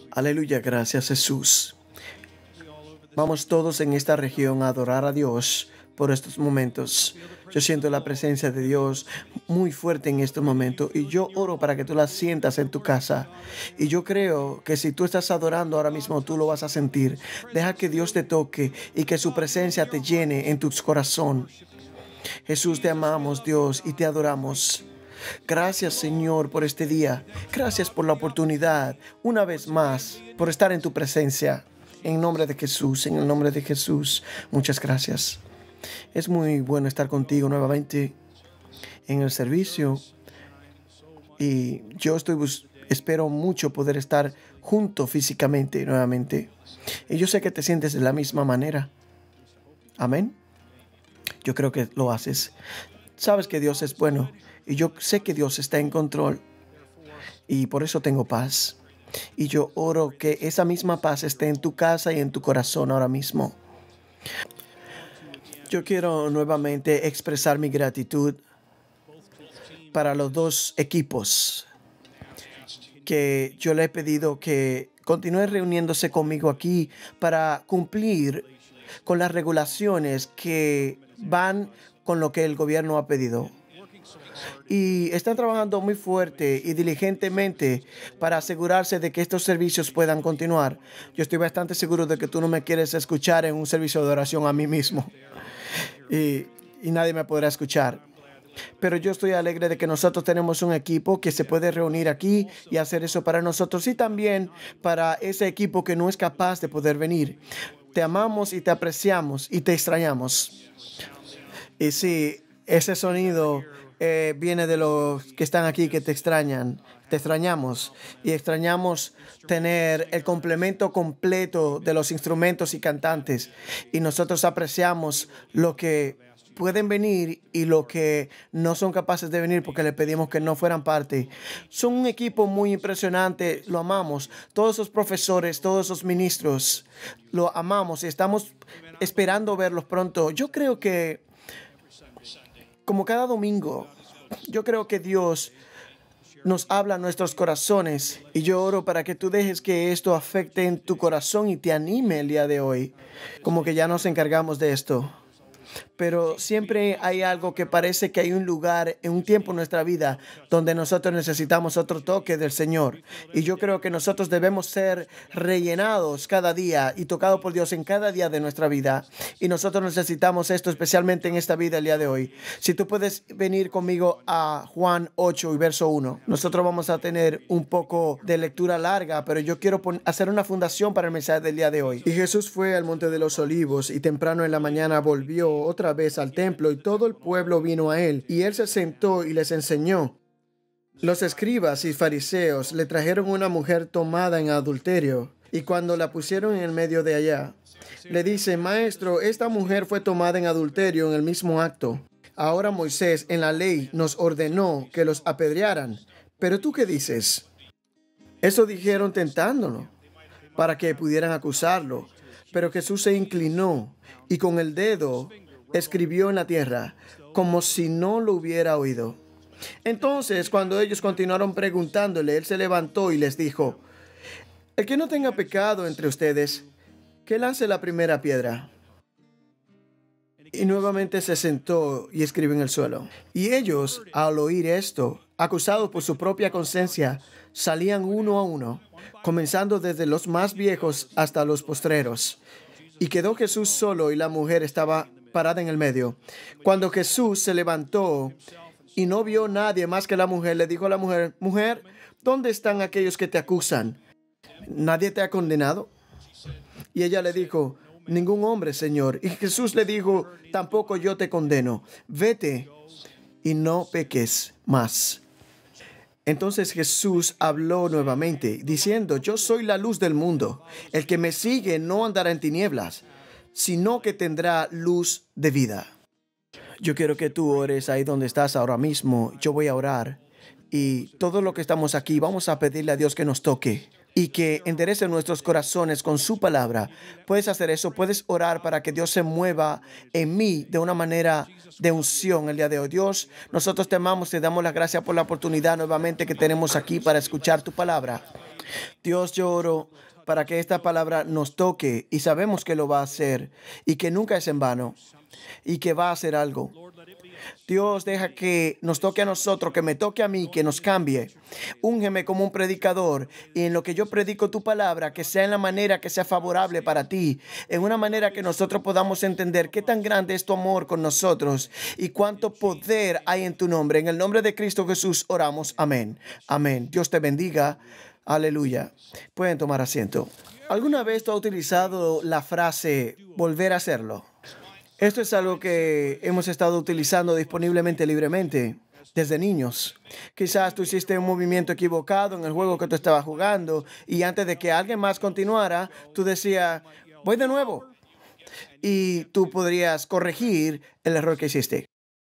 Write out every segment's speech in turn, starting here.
Aleluya, gracias Jesús. Vamos todos en esta región a adorar a Dios por estos momentos. Yo siento la presencia de Dios muy fuerte en estos momentos y yo oro para que tú la sientas en tu casa. Y yo creo que si tú estás adorando ahora mismo, tú lo vas a sentir. Deja que Dios te toque y que su presencia te llene en tu corazón. Jesús, te amamos, Dios, y te adoramos. Gracias, Señor, por este día. Gracias por la oportunidad, una vez más, por estar en tu presencia. En nombre de Jesús, en el nombre de Jesús, muchas gracias. Es muy bueno estar contigo nuevamente en el servicio. Y yo espero mucho poder estar junto físicamente nuevamente. Y yo sé que te sientes de la misma manera. Amén. Yo creo que lo haces. Sabes que Dios es bueno. Y yo sé que Dios está en control. Y por eso tengo paz. Y yo oro que esa misma paz esté en tu casa y en tu corazón ahora mismo. Yo quiero nuevamente expresar mi gratitud para los dos equipos que yo le he pedido que continúen reuniéndose conmigo aquí para cumplir con las regulaciones que van con lo que el gobierno ha pedido. Y están trabajando muy fuerte y diligentemente para asegurarse de que estos servicios puedan continuar. Yo estoy bastante seguro de que tú no me quieres escuchar en un servicio de oración a mí mismo. Y nadie me podrá escuchar. Pero yo estoy alegre de que nosotros tenemos un equipo que se puede reunir aquí y hacer eso para nosotros y también para ese equipo que no es capaz de poder venir. Te amamos y te apreciamos y te extrañamos. Y sí, ese sonido viene de los que están aquí que te extrañan. Te extrañamos y extrañamos tener el complemento completo de los instrumentos y cantantes. Y nosotros apreciamos lo que pueden venir y lo que no son capaces de venir porque le pedimos que no fueran parte. Son un equipo muy impresionante, lo amamos. Todos esos profesores, todos esos ministros, lo amamos y estamos esperando verlos pronto. Yo creo que, como cada domingo, yo creo que Dios nos habla a nuestros corazones y yo oro para que tú dejes que esto afecte en tu corazón y te anime el día de hoy. Como que ya nos encargamos de esto. Pero siempre hay algo que parece que hay un lugar en un tiempo en nuestra vida donde nosotros necesitamos otro toque del Señor. Y yo creo que nosotros debemos ser rellenados cada día y tocados por Dios en cada día de nuestra vida. Y nosotros necesitamos esto especialmente en esta vida el día de hoy. Si tú puedes venir conmigo a Juan 8 y verso 1. Nosotros vamos a tener un poco de lectura larga, pero yo quiero hacer una fundación para el mensaje del día de hoy. Y Jesús fue al monte de los olivos y temprano en la mañana volvió otra vez al templo y todo el pueblo vino a él y él se sentó y les enseñó. Los escribas y fariseos le trajeron una mujer tomada en adulterio y cuando la pusieron en el medio de allá, le dice: Maestro, esta mujer fue tomada en adulterio en el mismo acto. Ahora Moisés en la ley nos ordenó que los apedrearan, pero ¿tú qué dices? Eso dijeron tentándolo para que pudieran acusarlo, pero Jesús se inclinó y con el dedo escribió en la tierra, como si no lo hubiera oído. Entonces, cuando ellos continuaron preguntándole, él se levantó y les dijo: El que no tenga pecado entre ustedes, que lance la primera piedra. Y nuevamente se sentó y escribió en el suelo. Y ellos, al oír esto, acusados por su propia conciencia, salían uno a uno, comenzando desde los más viejos hasta los postreros. Y quedó Jesús solo y la mujer estaba parada en el medio. Cuando Jesús se levantó y no vio nadie más que la mujer, le dijo a la mujer: Mujer, ¿dónde están aquellos que te acusan? ¿Nadie te ha condenado? Y ella le dijo: Ningún hombre, Señor. Y Jesús le dijo: Tampoco yo te condeno. Vete y no peques más. Entonces Jesús habló nuevamente, diciendo: Yo soy la luz del mundo. El que me sigue no andará en tinieblas, sino que tendrá luz de vida. Yo quiero que tú ores ahí donde estás ahora mismo. Yo voy a orar. Y todos los que estamos aquí vamos a pedirle a Dios que nos toque y que enderece nuestros corazones con su palabra. Puedes hacer eso, puedes orar para que Dios se mueva en mí de una manera de unción el día de hoy. Dios, nosotros te amamos, te damos las gracias por la oportunidad nuevamente que tenemos aquí para escuchar tu palabra. Dios, yo oro para que esta palabra nos toque y sabemos que lo va a hacer y que nunca es en vano y que va a hacer algo. Dios, deja que nos toque a nosotros, que me toque a mí, que nos cambie. Úngeme como un predicador y en lo que yo predico tu palabra, que sea en la manera que sea favorable para ti, en una manera que nosotros podamos entender qué tan grande es tu amor con nosotros y cuánto poder hay en tu nombre. En el nombre de Cristo Jesús oramos. Amén. Amén. Dios te bendiga. Aleluya. Pueden tomar asiento. ¿Alguna vez tú has utilizado la frase volver a hacerlo? Esto es algo que hemos estado utilizando disponiblemente libremente desde niños. Quizás tú hiciste un movimiento equivocado en el juego que tú estabas jugando y antes de que alguien más continuara, tú decías, voy de nuevo. Y tú podrías corregir el error que hiciste.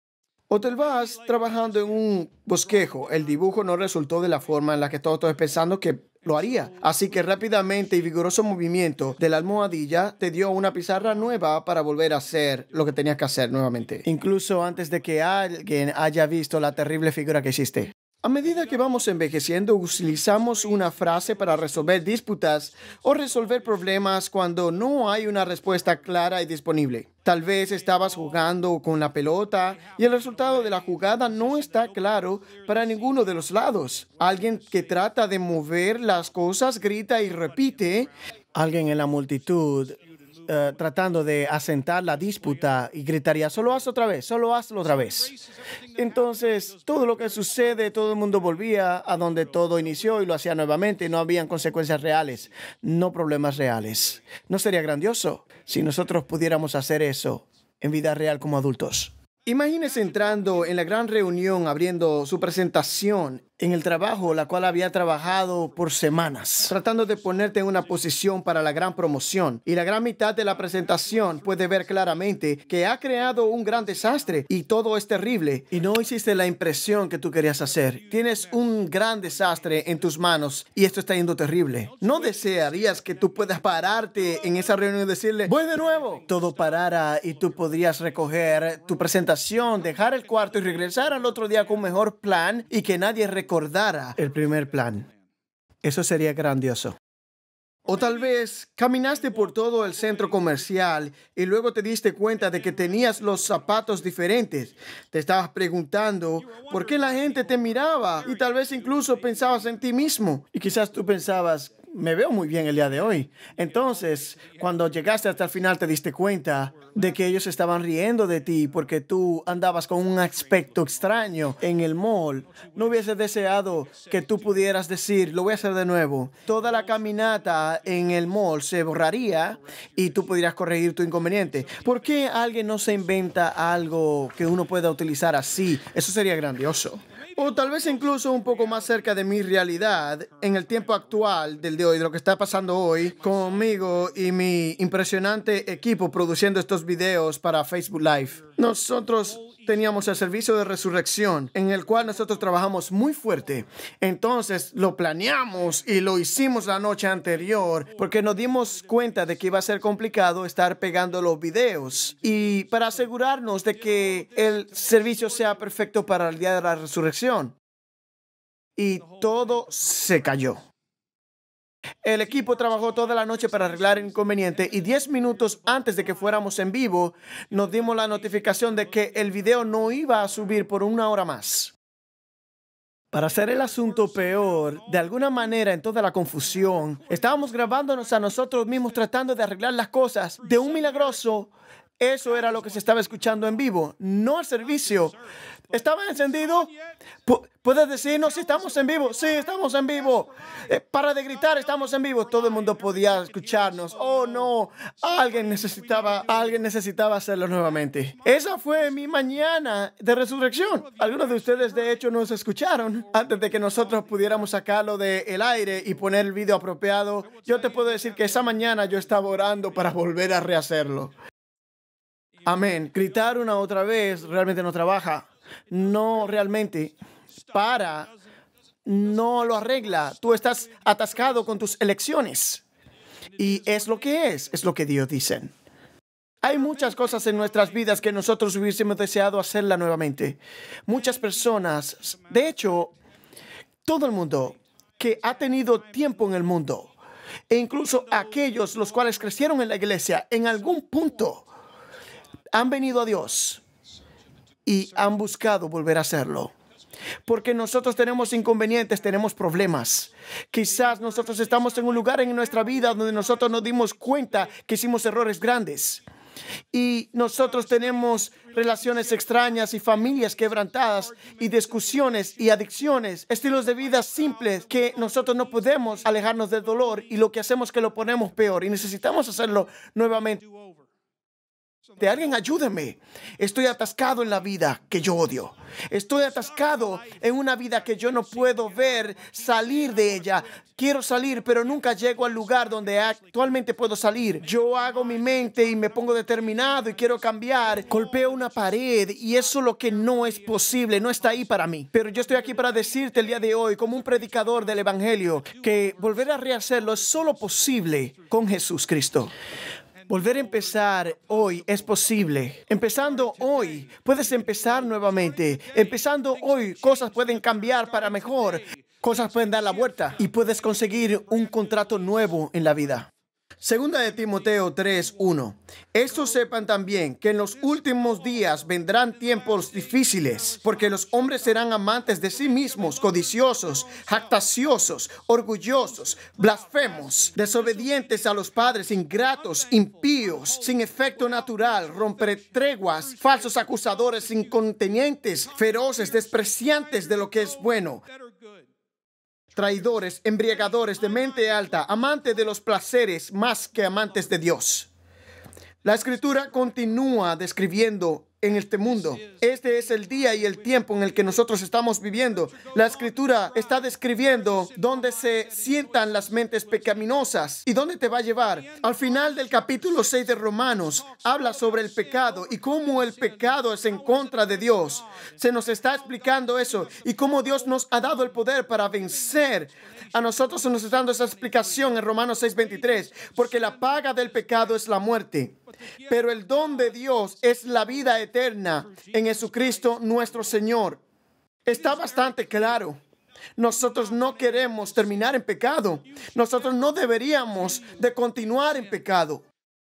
O te vas trabajando en un bosquejo. El dibujo no resultó de la forma en la que todos estoy pensando que lo haría. Así que rápidamente y vigoroso movimiento de la almohadilla te dio una pizarra nueva para volver a hacer lo que tenías que hacer nuevamente. Incluso antes de que alguien haya visto la terrible figura que hiciste. A medida que vamos envejeciendo, utilizamos una frase para resolver disputas o resolver problemas cuando no hay una respuesta clara y disponible. Tal vez estabas jugando con la pelota y el resultado de la jugada no está claro para ninguno de los lados. Alguien que trata de mover las cosas grita y repite. Alguien en la multitud tratando de asentar la disputa y gritaría, solo hazlo otra vez, solo hazlo otra vez. Entonces, todo lo que sucede, todo el mundo volvía a donde todo inició y lo hacía nuevamente. No habían consecuencias reales, no problemas reales. ¿No sería grandioso si nosotros pudiéramos hacer eso en vida real como adultos? Imagínese entrando en la gran reunión, abriendo su presentación en el trabajo, la cual había trabajado por semanas, tratando de ponerte en una posición para la gran promoción. Y la gran mitad de la presentación puede ver claramente que ha creado un gran desastre y todo es terrible. Y no hiciste la impresión que tú querías hacer. Tienes un gran desastre en tus manos y esto está yendo terrible. ¿No desearías que tú puedas pararte en esa reunión y decirle, voy de nuevo? Todo parara y tú podrías recoger tu presentación, dejar el cuarto y regresar al otro día con un mejor plan y que nadie recordara el primer plan. Eso sería grandioso. O tal vez caminaste por todo el centro comercial y luego te diste cuenta de que tenías los zapatos diferentes. Te estabas preguntando por qué la gente te miraba y tal vez incluso pensabas en ti mismo. Y quizás tú pensabas, me veo muy bien el día de hoy. Entonces, cuando llegaste hasta el final, te diste cuenta de que ellos estaban riendo de ti porque tú andabas con un aspecto extraño en el mall. No hubieses deseado que tú pudieras decir, lo voy a hacer de nuevo. Toda la caminata en el mall se borraría y tú pudieras corregir tu inconveniente. ¿Por qué alguien no se inventa algo que uno pueda utilizar así? Eso sería grandioso. O tal vez incluso un poco más cerca de mi realidad, en el tiempo actual del de hoy, de lo que está pasando hoy conmigo y mi impresionante equipo produciendo estos videos para Facebook Live. Nosotros teníamos el servicio de resurrección en el cual nosotros trabajamos muy fuerte. Entonces lo planeamos y lo hicimos la noche anterior porque nos dimos cuenta de que iba a ser complicado estar pegando los videos y para asegurarnos de que el servicio sea perfecto para el día de la resurrección. Y todo se cayó. El equipo trabajó toda la noche para arreglar el inconveniente y 10 minutos antes de que fuéramos en vivo, nos dimos la notificación de que el video no iba a subir por una hora más. Para hacer el asunto peor, de alguna manera en toda la confusión, estábamos grabándonos a nosotros mismos tratando de arreglar las cosas de un milagroso. Eso era lo que se estaba escuchando en vivo, no el servicio. ¿Estaba encendido? ¿Puedes decirnos si estamos en vivo? Sí, estamos en vivo. Para de gritar, estamos en vivo. Todo el mundo podía escucharnos. Oh, no. Alguien necesitaba hacerlo nuevamente. Esa fue mi mañana de resurrección. Algunos de ustedes, de hecho, nos escucharon antes de que nosotros pudiéramos sacarlo del aire y poner el video apropiado. Yo te puedo decir que esa mañana yo estaba orando para volver a rehacerlo. Amén. Gritar una otra vez realmente no trabaja. No realmente. No lo arregla. Tú estás atascado con tus elecciones. Y es lo que Dios dice. Hay muchas cosas en nuestras vidas que nosotros hubiésemos deseado hacerla nuevamente. Muchas personas, de hecho, todo el mundo que ha tenido tiempo en el mundo, e incluso aquellos los cuales crecieron en la iglesia, en algún punto han venido a Dios y han buscado volver a hacerlo. Porque nosotros tenemos inconvenientes, tenemos problemas. Quizás nosotros estamos en un lugar en nuestra vida donde nosotros nos dimos cuenta que hicimos errores grandes. Y nosotros tenemos relaciones extrañas y familias quebrantadas y discusiones y adicciones, estilos de vida simples que nosotros no podemos alejarnos del dolor, y lo que hacemos es que lo ponemos peor y necesitamos hacerlo nuevamente. Alguien ayúdeme. Estoy atascado en la vida que yo odio. Estoy atascado en una vida que yo no puedo ver salir de ella. Quiero salir, pero nunca llego al lugar donde actualmente puedo salir. Yo hago mi mente y me pongo determinado y quiero cambiar. Golpeo una pared y eso es lo que no es posible, no está ahí para mí. Pero yo estoy aquí para decirte el día de hoy, como un predicador del Evangelio, que volver a rehacerlo es solo posible con Jesús Cristo. Volver a empezar hoy es posible. Empezando hoy, puedes empezar nuevamente. Empezando hoy, cosas pueden cambiar para mejor. Cosas pueden dar la vuelta y puedes conseguir un contrato nuevo en la vida. Segunda de Timoteo 3:1. Esto sepan también que en los últimos días vendrán tiempos difíciles, porque los hombres serán amantes de sí mismos, codiciosos, jactanciosos, orgullosos, blasfemos, desobedientes a los padres, ingratos, impíos, sin efecto natural, rompertreguas, falsos acusadores, incontinentes, feroces, despreciantes de lo que es bueno, traidores, embriagadores, de mente alta, amantes de los placeres más que amantes de Dios. La Escritura continúa describiendo en este mundo. Este es el día y el tiempo en el que nosotros estamos viviendo. La Escritura está describiendo dónde se sientan las mentes pecaminosas y dónde te va a llevar. Al final del capítulo 6 de Romanos, habla sobre el pecado y cómo el pecado es en contra de Dios. Se nos está explicando eso y cómo Dios nos ha dado el poder para vencer. A nosotros se nos está dando esa explicación en Romanos 6:23, porque la paga del pecado es la muerte, pero el don de Dios es la vida eterna en Jesucristo nuestro Señor. Está bastante claro. Nosotros no queremos terminar en pecado. Nosotros no deberíamos de continuar en pecado.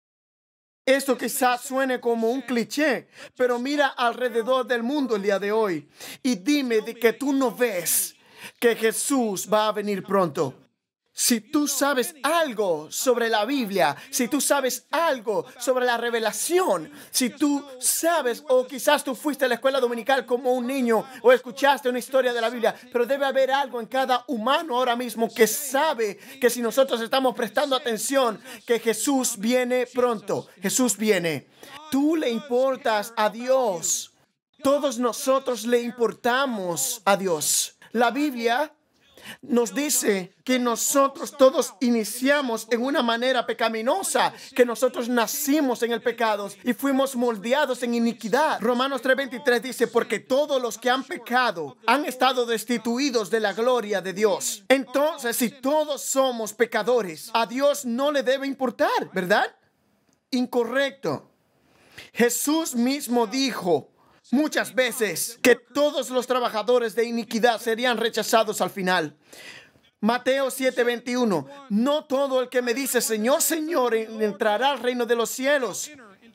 Esto quizás suene como un cliché, pero mira alrededor del mundo el día de hoy y dime de que tú no ves que Jesús va a venir pronto. Si tú sabes algo sobre la Biblia, si tú sabes algo sobre la revelación, si tú sabes, o quizás tú fuiste a la escuela dominical como un niño o escuchaste una historia de la Biblia, pero debe haber algo en cada humano ahora mismo que sabe que si nosotros estamos prestando atención, que Jesús viene pronto. Jesús viene. Tú le importas a Dios. Todos nosotros le importamos a Dios. La Biblia nos dice que nosotros todos iniciamos en una manera pecaminosa, que nosotros nacimos en el pecado y fuimos moldeados en iniquidad. Romanos 3:23 dice, porque todos los que han pecado han estado destituidos de la gloria de Dios. Entonces, si todos somos pecadores, a Dios no le debe importar, ¿verdad? Incorrecto. Jesús mismo dijo muchas veces que todos los trabajadores de iniquidad serían rechazados al final. Mateo 7:21. No todo el que me dice Señor, Señor entrará al reino de los cielos,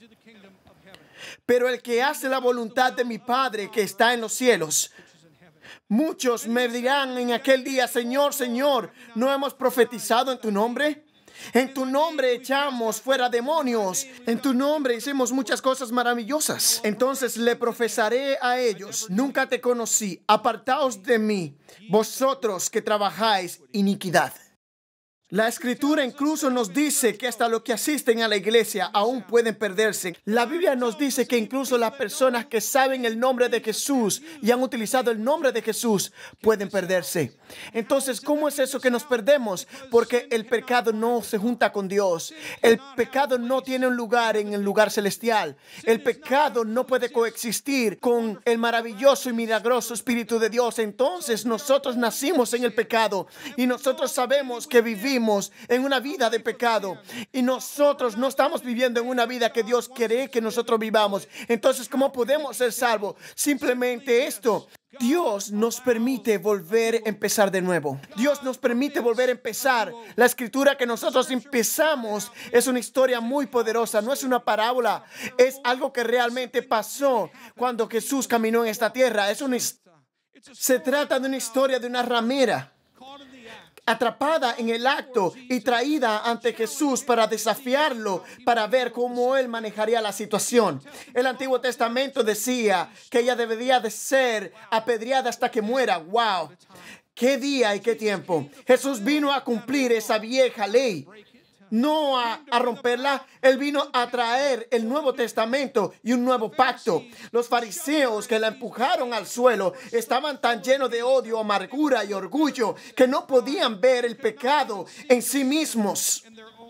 pero el que hace la voluntad de mi Padre que está en los cielos. Muchos me dirán en aquel día, Señor, Señor, ¿no hemos profetizado en tu nombre? En tu nombre echamos fuera demonios. En tu nombre hicimos muchas cosas maravillosas. Entonces le profesaré a ellos, nunca te conocí. Apartaos de mí, vosotros que trabajáis iniquidad. La Escritura incluso nos dice que hasta los que asisten a la iglesia aún pueden perderse. La Biblia nos dice que incluso las personas que saben el nombre de Jesús y han utilizado el nombre de Jesús pueden perderse. Entonces, ¿cómo es eso que nos perdemos? Porque el pecado no se junta con Dios. El pecado no tiene un lugar en el lugar celestial. El pecado no puede coexistir con el maravilloso y milagroso Espíritu de Dios. Entonces, nosotros nacimos en el pecado y nosotros sabemos que vivimos vivimos en una vida de pecado y nosotros no estamos viviendo en una vida que Dios quiere que nosotros vivamos. Entonces, ¿cómo podemos ser salvos? Simplemente esto. Dios nos permite volver a empezar de nuevo. Dios nos permite volver a empezar. La escritura que nosotros empezamos es una historia muy poderosa. No es una parábola. Es algo que realmente pasó cuando Jesús caminó en esta tierra. Se trata de una historia de una ramera atrapada en el acto y traída ante Jesús para desafiarlo, para ver cómo él manejaría la situación. El Antiguo Testamento decía que ella debería de ser apedreada hasta que muera. ¡Wow! ¡Qué día y qué tiempo! Jesús vino a cumplir esa vieja ley. No a romperla. Él vino a traer el Nuevo Testamento y un nuevo pacto. Los fariseos que la empujaron al suelo estaban tan llenos de odio, amargura y orgullo que no podían ver el pecado en sí mismos.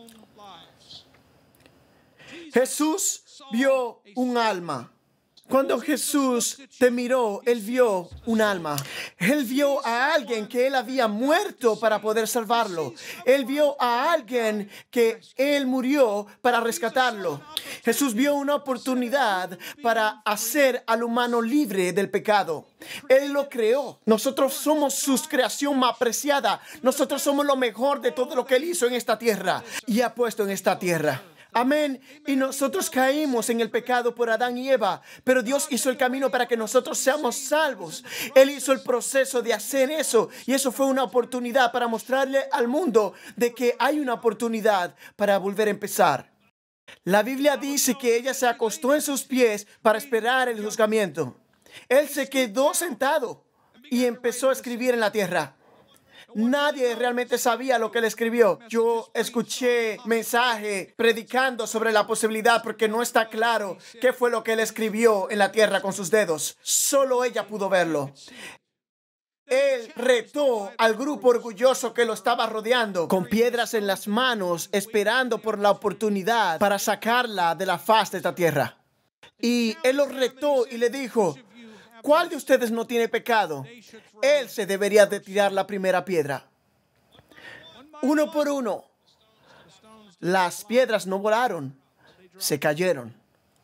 Jesús vio un alma. Cuando Jesús te miró, Él vio un alma. Él vio a alguien que Él había muerto para poder salvarlo. Él vio a alguien que Él murió para rescatarlo. Jesús vio una oportunidad para hacer al humano libre del pecado. Él lo creó. Nosotros somos su creación más preciada. Nosotros somos lo mejor de todo lo que Él hizo en esta tierra y ha puesto en esta tierra. Amén. Y nosotros caímos en el pecado por Adán y Eva, pero Dios hizo el camino para que nosotros seamos salvos. Él hizo el proceso de hacer eso y eso fue una oportunidad para mostrarle al mundo de que hay una oportunidad para volver a empezar. La Biblia dice que ella se acostó en sus pies para esperar el juzgamiento. Él se quedó sentado y empezó a escribir en la tierra. Nadie realmente sabía lo que él escribió. Yo escuché mensaje predicando sobre la posibilidad porque no está claro qué fue lo que él escribió en la tierra con sus dedos. Solo ella pudo verlo. Él retó al grupo orgulloso que lo estaba rodeando con piedras en las manos, esperando por la oportunidad para sacarla de la faz de esta tierra. Y él los retó y le dijo: ¿cuál de ustedes no tiene pecado? Él se debería de tirar la primera piedra. Uno por uno. Las piedras no volaron, se cayeron.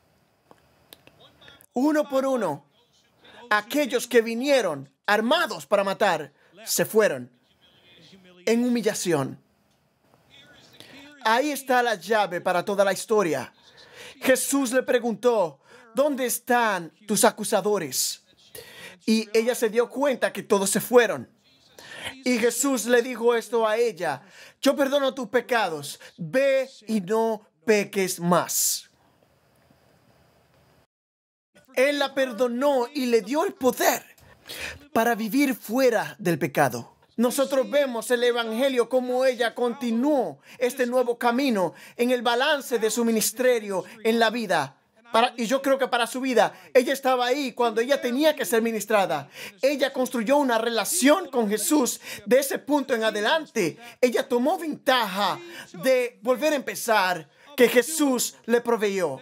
Uno por uno. Aquellos que vinieron armados para matar, se fueron en humillación. Ahí está la llave para toda la historia. Jesús le preguntó: ¿dónde están tus acusadores? Y ella se dio cuenta que todos se fueron. Y Jesús le dijo esto a ella: yo perdono tus pecados. Ve y no peques más. Él la perdonó y le dio el poder para vivir fuera del pecado. Nosotros vemos el Evangelio como ella continuó este nuevo camino en el balance de su ministerio en la vida. Y yo creo que para su vida, ella estaba ahí cuando ella tenía que ser ministrada. Ella construyó una relación con Jesús. De ese punto en adelante, ella tomó ventaja de volver a empezar que Jesús le proveyó.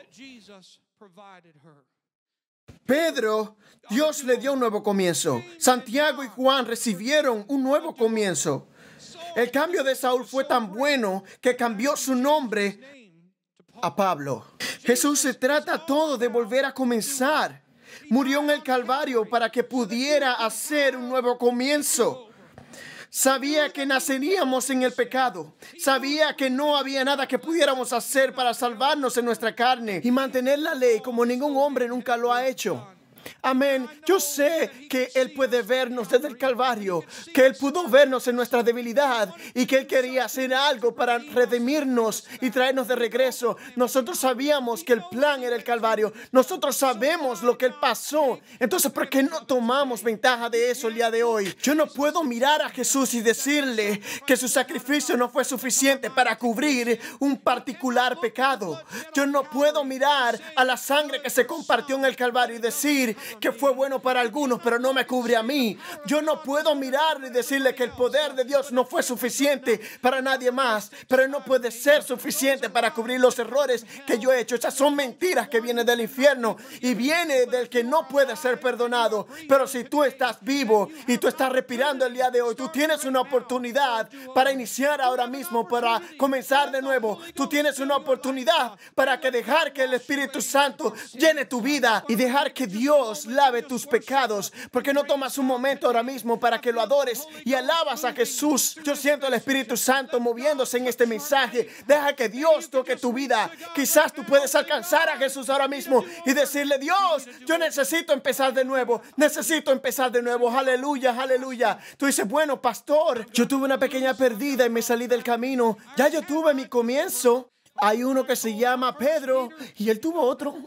Pedro, Dios le dio un nuevo comienzo. Santiago y Juan recibieron un nuevo comienzo. El cambio de Saúl fue tan bueno que cambió su nombre a Pablo. Jesús se trata todo de volver a comenzar. Murió en el Calvario para que pudiera hacer un nuevo comienzo. Sabía que naceríamos en el pecado. Sabía que no había nada que pudiéramos hacer para salvarnos en nuestra carne y mantener la ley como ningún hombre nunca lo ha hecho. Amén. Yo sé que Él puede vernos desde el Calvario, que Él pudo vernos en nuestra debilidad y que Él quería hacer algo para redimirnos y traernos de regreso. Nosotros sabíamos que el plan era el Calvario. Nosotros sabemos lo que Él pasó. Entonces, ¿por qué no tomamos ventaja de eso el día de hoy? Yo no puedo mirar a Jesús y decirle que su sacrificio no fue suficiente para cubrir un particular pecado. Yo no puedo mirar a la sangre que se compartió en el Calvario y decir decir que fue bueno para algunos, pero no me cubre a mí. Yo no puedo mirarle y decirle que el poder de Dios no fue suficiente para nadie más, pero no puede ser suficiente para cubrir los errores que yo he hecho. Esas son mentiras que vienen del infierno y viene del que no puede ser perdonado. Pero si tú estás vivo y tú estás respirando el día de hoy, tú tienes una oportunidad para iniciar ahora mismo, para comenzar de nuevo. Tú tienes una oportunidad para dejar que el Espíritu Santo llene tu vida y dejar que Dios lave tus pecados. Porque no tomas un momento ahora mismo para que lo adores y alabas a Jesús. Yo siento el Espíritu Santo moviéndose en este mensaje. Deja que Dios toque tu vida. Quizás tú puedes alcanzar a Jesús ahora mismo y decirle: Dios, yo necesito empezar de nuevo. Necesito empezar de nuevo. Aleluya, aleluya. Tú dices: bueno, pastor, yo tuve una pequeña pérdida y me salí del camino. Ya yo tuve mi comienzo. Hay uno que se llama Pedro y él tuvo otro.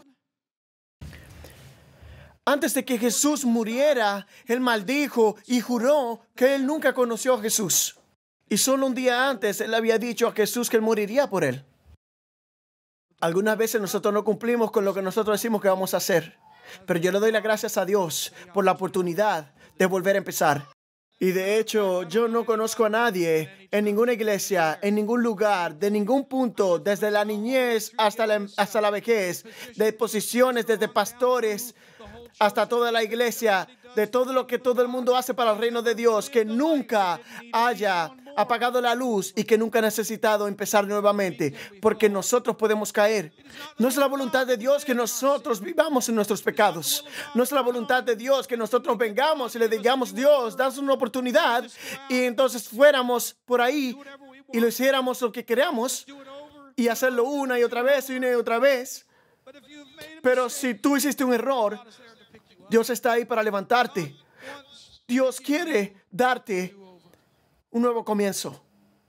Antes de que Jesús muriera, él maldijo y juró que él nunca conoció a Jesús. Y solo un día antes él había dicho a Jesús que él moriría por él. Algunas veces nosotros no cumplimos con lo que nosotros decimos que vamos a hacer. Pero yo le doy las gracias a Dios por la oportunidad de volver a empezar. Y de hecho, yo no conozco a nadie en ninguna iglesia, en ningún lugar, de ningún punto, desde la niñez hasta la vejez, de posiciones, desde pastores hasta toda la iglesia, de todo lo que todo el mundo hace para el reino de Dios, que nunca haya apagado la luz y que nunca ha necesitado empezar nuevamente, porque nosotros podemos caer. No es la voluntad de Dios que nosotros vivamos en nuestros pecados. No es la voluntad de Dios que nosotros vengamos y le digamos: Dios, danos una oportunidad, y entonces fuéramos por ahí y lo hiciéramos lo que queramos y hacerlo una y otra vez y una y otra vez. Pero si tú hiciste un error, Dios está ahí para levantarte. Dios quiere darte un nuevo comienzo.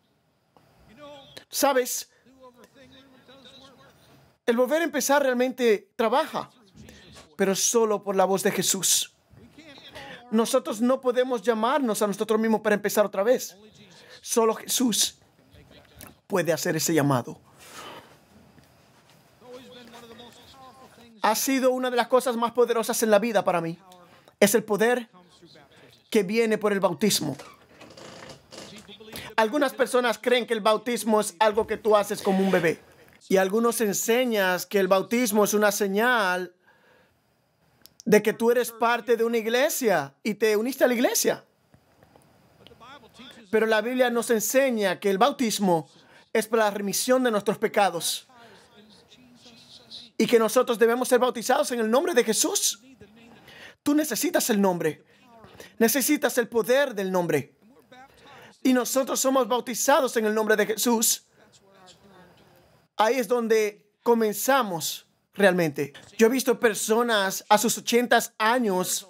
¿Sabes? El volver a empezar realmente trabaja, pero solo por la voz de Jesús. Nosotros no podemos llamarnos a nosotros mismos para empezar otra vez. Solo Jesús puede hacer ese llamado. Ha sido una de las cosas más poderosas en la vida para mí. Es el poder que viene por el bautismo. Algunas personas creen que el bautismo es algo que tú haces como un bebé. Y algunos enseñan que el bautismo es una señal de que tú eres parte de una iglesia y te uniste a la iglesia. Pero la Biblia nos enseña que el bautismo es para la remisión de nuestros pecados. Y que nosotros debemos ser bautizados en el nombre de Jesús. Tú necesitas el nombre. Necesitas el poder del nombre. Y nosotros somos bautizados en el nombre de Jesús. Ahí es donde comenzamos realmente. Yo he visto personas a sus 80 años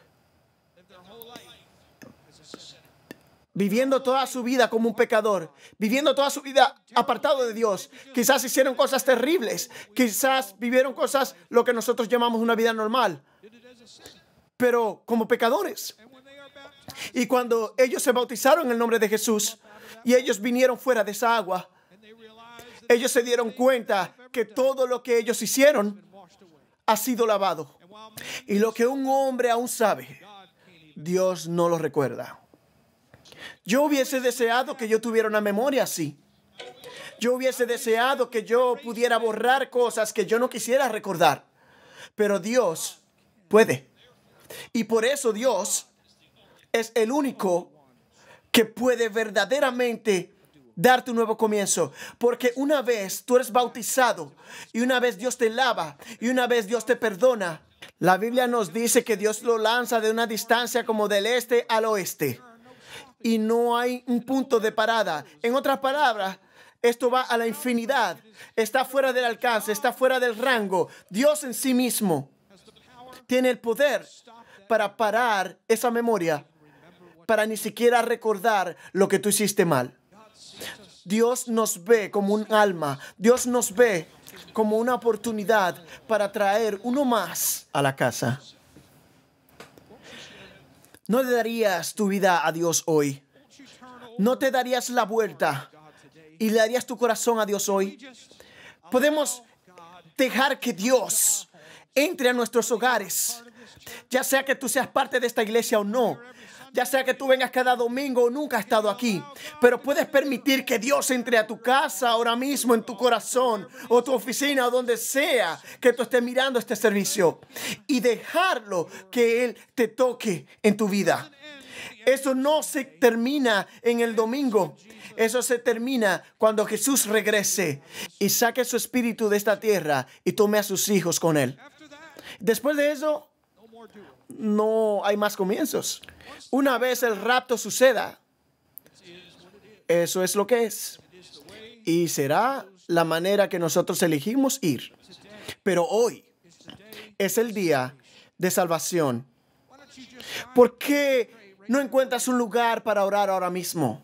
viviendo toda su vida como un pecador, viviendo toda su vida apartado de Dios. Quizás hicieron cosas terribles, quizás vivieron cosas, lo que nosotros llamamos una vida normal, pero como pecadores. Y cuando ellos se bautizaron en el nombre de Jesús y ellos vinieron fuera de esa agua, ellos se dieron cuenta que todo lo que ellos hicieron ha sido lavado. Y lo que un hombre aún sabe, Dios no lo recuerda. Yo hubiese deseado que yo tuviera una memoria así. Yo hubiese deseado que yo pudiera borrar cosas que yo no quisiera recordar. Pero Dios puede. Y por eso Dios es el único que puede verdaderamente darte un nuevo comienzo. Porque una vez tú eres bautizado y una vez Dios te lava y una vez Dios te perdona, la Biblia nos dice que Dios lo lanza de una distancia como del este al oeste. Y no hay un punto de parada. En otras palabras, esto va a la infinidad. Está fuera del alcance, está fuera del rango. Dios en sí mismo tiene el poder para parar esa memoria, para ni siquiera recordar lo que tú hiciste mal. Dios nos ve como un alma. Dios nos ve como una oportunidad para traer uno más a la casa. ¿No le darías tu vida a Dios hoy? ¿No te darías la vuelta y le darías tu corazón a Dios hoy? Podemos dejar que Dios entre a nuestros hogares Ya sea que tú seas parte de esta iglesia o no, ya sea que tú vengas cada domingo o nunca has estado aquí, pero puedes permitir que Dios entre a tu casa ahora mismo, en tu corazón o tu oficina o donde sea que tú estés mirando este servicio y dejarlo que Él te toque en tu vida. Eso no se termina en el domingo. Eso se termina cuando Jesús regrese y saque su espíritu de esta tierra y tome a sus hijos con Él. Después de eso, no hay más comienzos. Una vez el rapto suceda, eso es lo que es. Y será la manera que nosotros elegimos ir. Pero hoy es el día de salvación. ¿Por qué no encuentras un lugar para orar ahora mismo?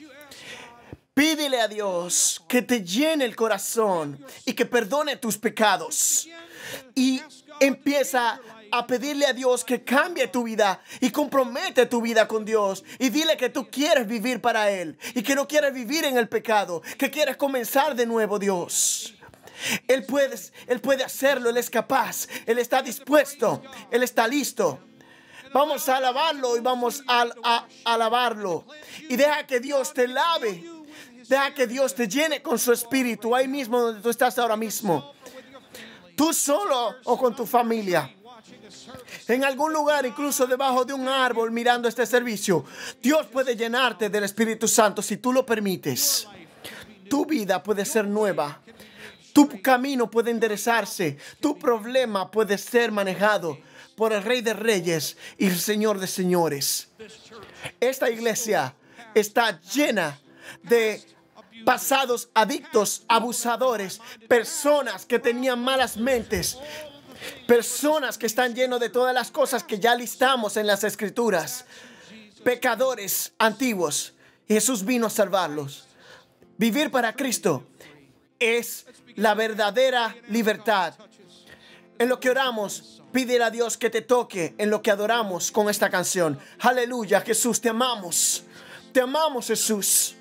Pídele a Dios que te llene el corazón y que perdone tus pecados. Y empieza a pedirle a Dios que cambie tu vida y compromete tu vida con Dios. Y dile que tú quieres vivir para Él y que no quieres vivir en el pecado, que quieres comenzar de nuevo, Dios. Él puede hacerlo, Él es capaz, Él está dispuesto, Él está listo. Vamos a alabarlo y vamos a alabarlo. Y deja que Dios te lave. Deja que Dios te llene con su espíritu ahí mismo donde tú estás ahora mismo. Tú solo o con tu familia. En algún lugar, incluso debajo de un árbol mirando este servicio. Dios puede llenarte del Espíritu Santo si tú lo permites. Tu vida puede ser nueva. Tu camino puede enderezarse. Tu problema puede ser manejado por el Rey de Reyes y el Señor de Señores. Esta iglesia está llena de pasados adictos, abusadores, personas que tenían malas mentes, personas que están llenos de todas las cosas que ya listamos en las Escrituras, pecadores antiguos. Jesús vino a salvarlos. Vivir para Cristo es la verdadera libertad. En lo que oramos, pídele a Dios que te toque en lo que adoramos con esta canción. Aleluya, Jesús, te amamos. Te amamos, Jesús.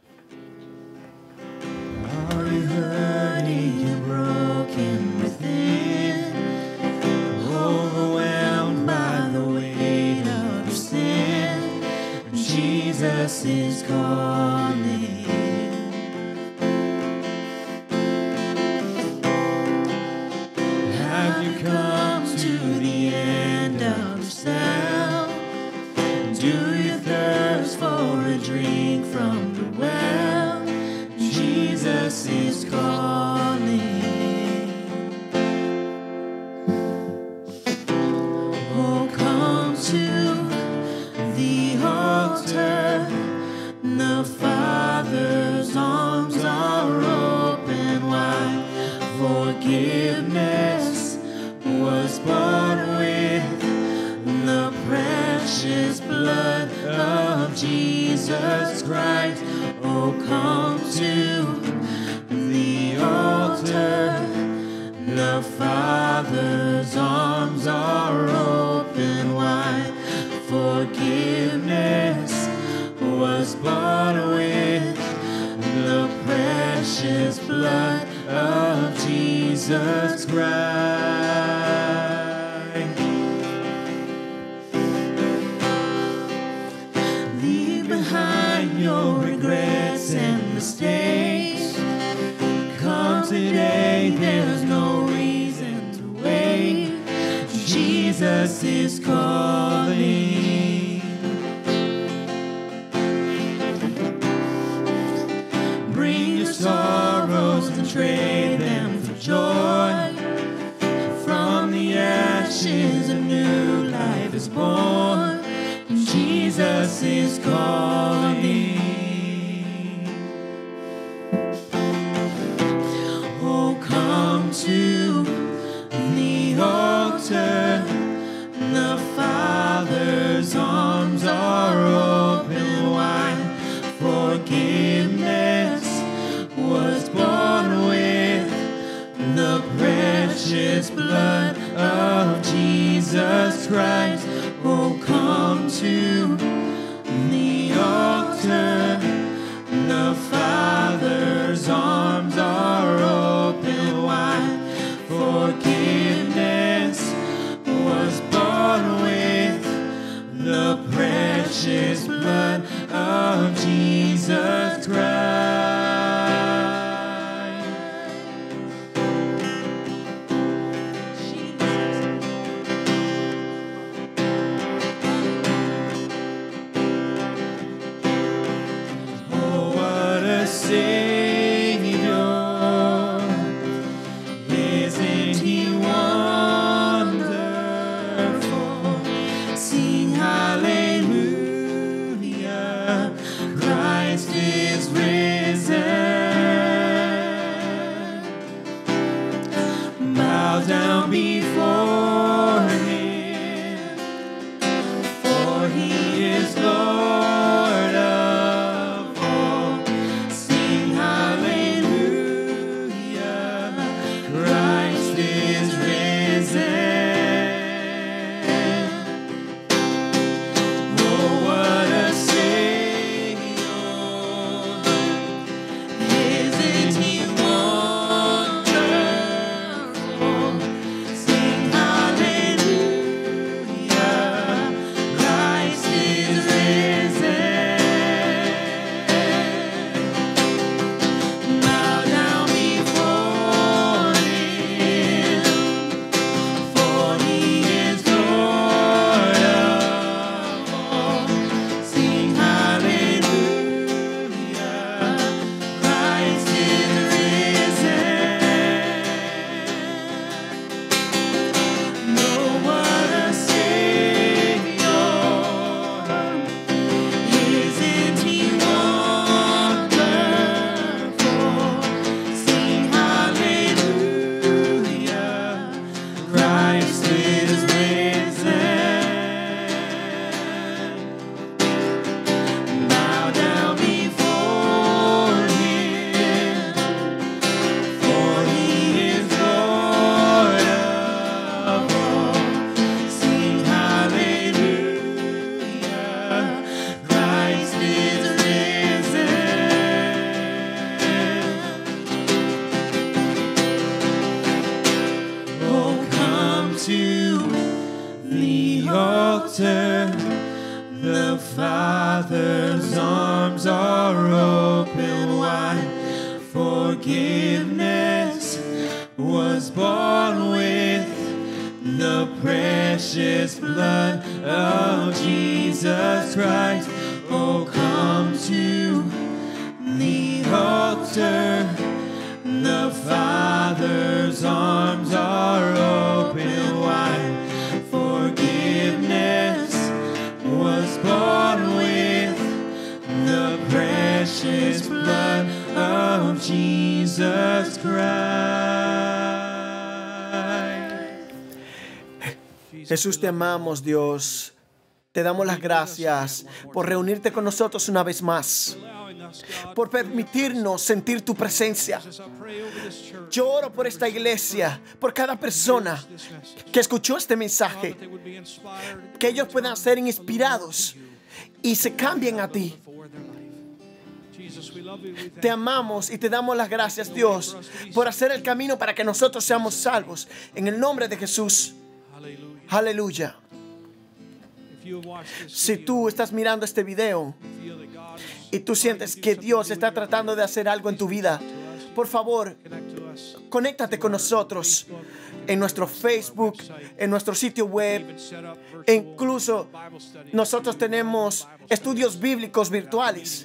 Are you hurting and broken within? Overwhelmed by the weight of your sin? Jesus is calling. Have you come to the end of yourself? Do you thirst for a drink from the well? Jesus is calling. Oh, come to the altar. The Father's arms are open wide. Forgiveness was bought with the precious blood of Jesus Christ. Oh, come to the altar. The Father's arms are open wide. Forgiveness was bought with the precious blood of Jesus Christ. Leave behind your regrets and mistakes. Come today, there's no reason to wait. Jesus is calling. Bring your sorrows and trade them for joy. From the ashes, a new life is born. Jesus is calling. Oh, come to the altar. The Father's arms are open wide. Forgiveness was born with the precious blood of Jesus Christ. Oh, precious blood of Jesus Christ. Oh, come to the altar. The Father's arms are open wide. Forgiveness was bought with the precious blood of Jesus Christ. Jesús, te amamos, Dios. Te damos las gracias por reunirte con nosotros una vez más, por permitirnos sentir tu presencia. Yo oro por esta iglesia, por cada persona que escuchó este mensaje, que ellos puedan ser inspirados y se cambien a ti. Te amamos y te damos las gracias, Dios, por hacer el camino para que nosotros seamos salvos. En el nombre de Jesús. Aleluya. Si tú estás mirando este video y tú sientes que Dios está tratando de hacer algo en tu vida, por favor, conéctate con nosotros en nuestro Facebook, en nuestro sitio web. E incluso nosotros tenemos estudios bíblicos virtuales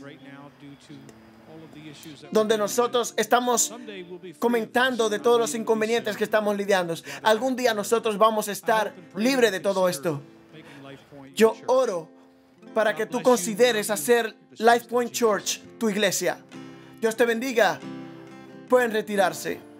donde nosotros estamos comentando de todos los inconvenientes que estamos lidiando. Algún día nosotros vamos a estar libres de todo esto. Yo oro para que tú consideres hacer Life Point Church tu iglesia. Dios te bendiga. Pueden retirarse.